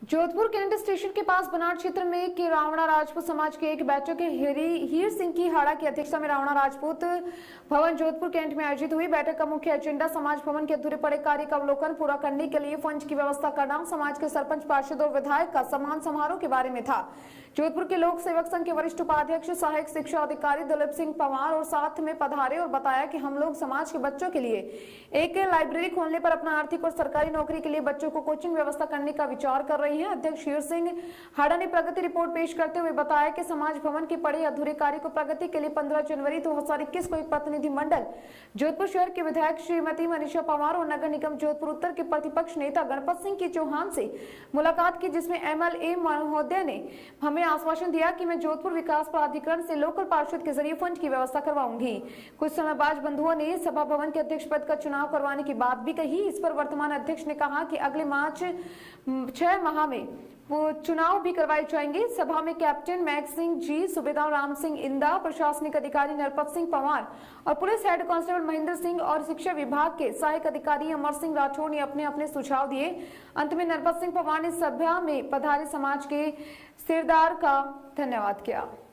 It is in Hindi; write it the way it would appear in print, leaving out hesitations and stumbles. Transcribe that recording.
जोधपुर कैंट स्टेशन के पास बनाड़ क्षेत्र में के रावणा राजपूत समाज के एक बैठक हीर सिंह की हाड़ा की अध्यक्षता में रावणा राजपूत भवन जोधपुर कैंट में आयोजित हुई। बैठक का मुख्य एजेंडा समाज भवन के अधूरे पड़े कार्य का अवलोकन पूरा करने के लिए फंड की व्यवस्था करना, समाज के सरपंच, पार्षद और विधायक का सम्मान समारोह के बारे में था। जोधपुर के लोक सेवक संघ के वरिष्ठ उपाध्यक्ष सहायक शिक्षा अधिकारी दिलीप सिंह पवार और साथ में पधारे और बताया कि हम लोग समाज के बच्चों के लिए एक लाइब्रेरी खोलने पर अपना आर्थिक और सरकारी नौकरी के लिए बच्चों को कोचिंग व्यवस्था करने का विचार कर रही है। अध्यक्ष हीर सिंह हाड़ा ने प्रगति रिपोर्ट पेश करते हुए बताया कि समाज भवन के पड़े अधूरे कार्य को प्रगति के लिए 15 जनवरी 2021 को एक प्रतिनिधि मंडल जोधपुर शहर के विधायक श्रीमती मनीषा पवार और नगर निगम जोधपुर उत्तर के प्रतिपक्ष नेता गणपत सिंह की चौहान से मुलाकात की, जिसमें MLA महोदय ने हमें आश्वासन दिया कि मैं जोधपुर विकास प्राधिकरण से लोकल पार्षद के जरिए फंड की व्यवस्था करवाऊंगी। कुछ समय बाद बंधुओं ने सभा भवन के अध्यक्ष पद का चुनाव करवाने की बात भी कही। इस पर वर्तमान अध्यक्ष ने कहा कि अगले मार्च 6 माह में वो चुनाव भी करवाए जाएंगे। सभा में कैप्टन मैग सिंह जी, सूबेदार राम सिंह इंदा, प्रशासनिक अधिकारी नरपत सिंह पवार और police head constable Mahendra Singh और शिक्षा विभाग के सहायक अधिकारी अमर सिंह राठौर ने अपने अपने सुझाव दिए। अंत में नरपत सिंह पवार ने सभा में पधारे समाज के सिरदार का धन्यवाद किया।